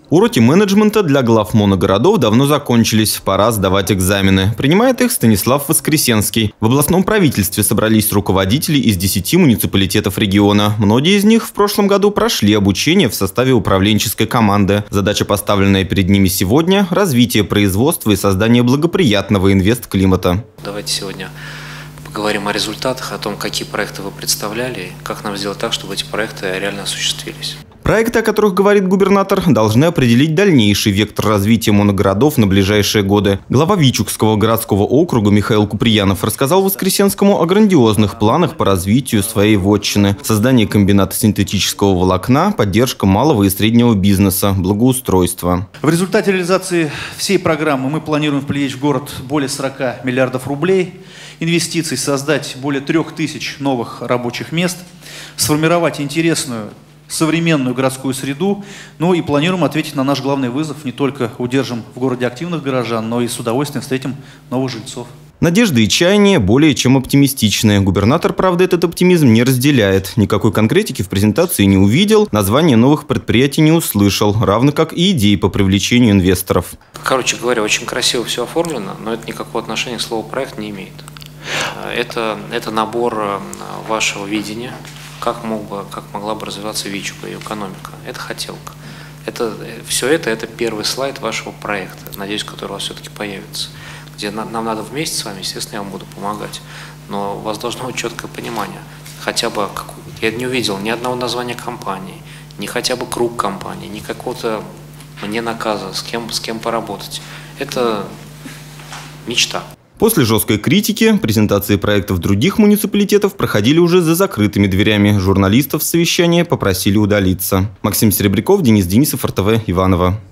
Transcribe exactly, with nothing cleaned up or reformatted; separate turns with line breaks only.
Уроки менеджмента для глав моногородов давно закончились, пора сдавать экзамены. Принимает их Станислав Воскресенский. В областном правительстве собрались руководители из десяти муниципалитетов региона. Многие из них в прошлом году прошли обучение в составе управленческой команды. Задача, поставленная перед ними сегодня – развитие производства и создание благоприятного инвестклимата.
Давайте сегодня поговорим о результатах, о том, какие проекты вы представляли, как нам сделать так, чтобы эти проекты реально осуществились.
Проекты, о которых говорит губернатор, должны определить дальнейший вектор развития моногородов на ближайшие годы. Глава Вичугского городского округа Михаил Куприянов рассказал Воскресенскому о грандиозных планах по развитию своей вотчины. Создание комбината синтетического волокна, поддержка малого и среднего бизнеса, благоустройство.
В результате реализации всей программы мы планируем привлечь в город более сорока миллиардов рублей, инвестиций, создать более трех тысяч новых рабочих мест, сформировать интересную современную городскую среду, ну и планируем ответить на наш главный вызов. Не только удержим в городе активных горожан, но и с удовольствием встретим новых жильцов.
Надежды и чаяния более чем оптимистичные. Губернатор, правда, этот оптимизм не разделяет. Никакой конкретики в презентации не увидел, названия новых предприятий не услышал, равно как и идей по привлечению инвесторов.
Короче говоря, очень красиво все оформлено, но это никакого отношения к слову «проект» не имеет. Это, это набор вашего видения, как, мог бы, как могла бы развиваться Вичуга, ее экономика. Это хотелка. Это, все это – это первый слайд вашего проекта, надеюсь, который у вас все-таки появится. Где нам надо вместе с вами, естественно, я вам буду помогать. Но у вас должно быть четкое понимание. Хотя бы, я не увидел ни одного названия компании, ни хотя бы круг компании, ни какого-то мне наказа, с кем, с кем поработать. Это мечта.
После жесткой критики презентации проектов других муниципалитетов проходили уже за закрытыми дверями. Журналистов с совещания попросили удалиться. Максим Серебряков, Денис Денисов, эр тэ вэ Иваново.